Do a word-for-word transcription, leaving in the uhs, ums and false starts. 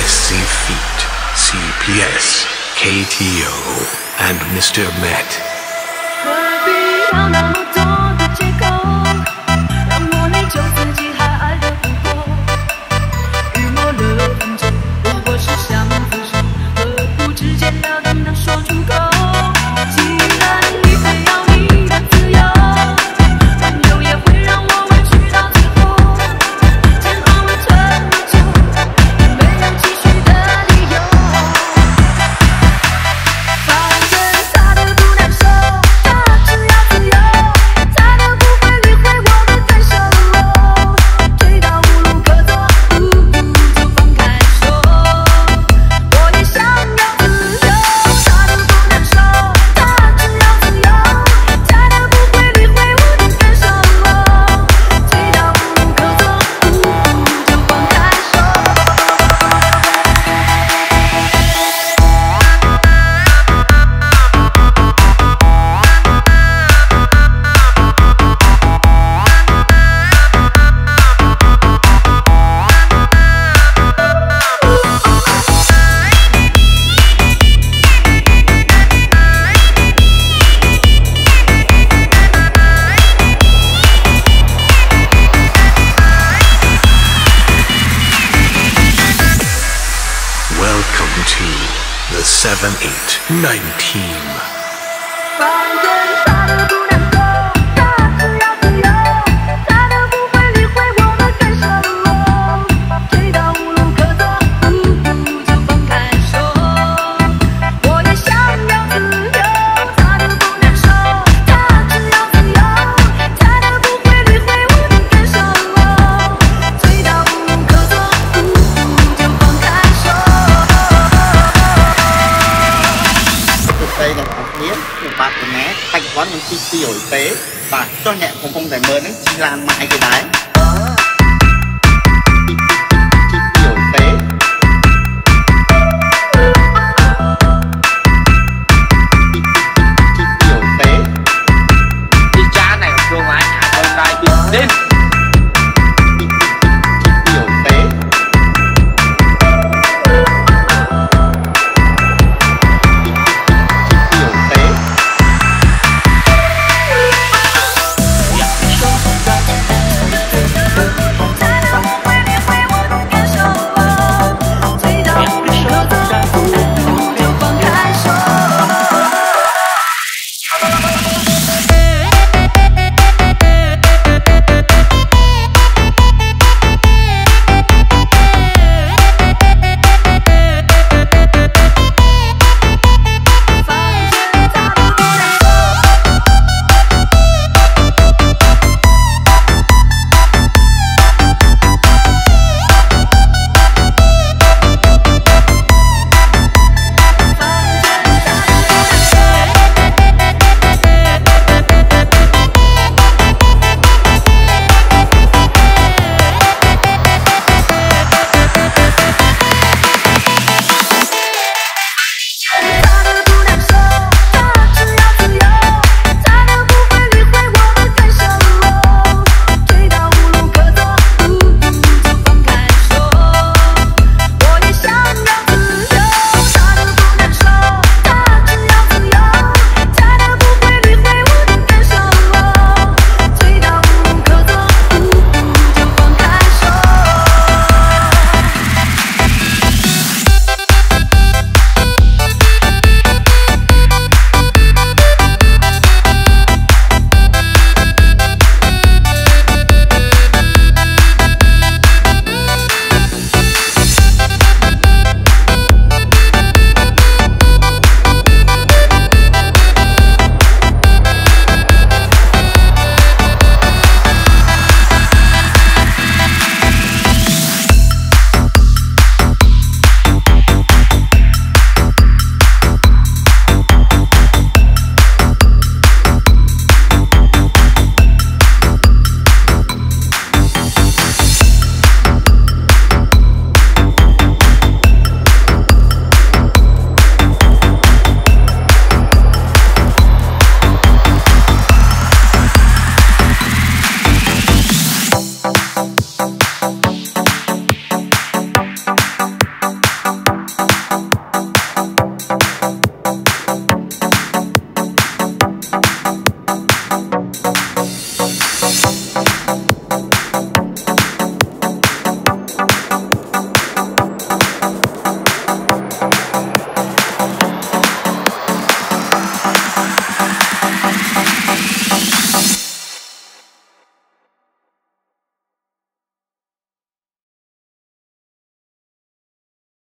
safe feet, C P S, K T O, and Mister Mett. 何必要那么多的借口，让我内疚自己还爱得不够。预谋了很久，如果是想分手，何不直截了当的说出口？既然你非要你的自由，温柔也会让我委屈到最后。煎熬了这么久，也没有继续的理由。反正他的不难受。 Welcome to the seven eight nine team. 反正他的不难受，他只要自由，他都不会理会我的感受。追到无路可走，不如就放开手。我也想要自由，他的不难受，他只要自由，他都不会理会我的感受。追到无路可走，不如就放开手。 đây là một miếng một bát của mẹ, bánh quán những chi tiêu tế và cho nhẹ không không để mơ đến chi lan mãi cái đấy.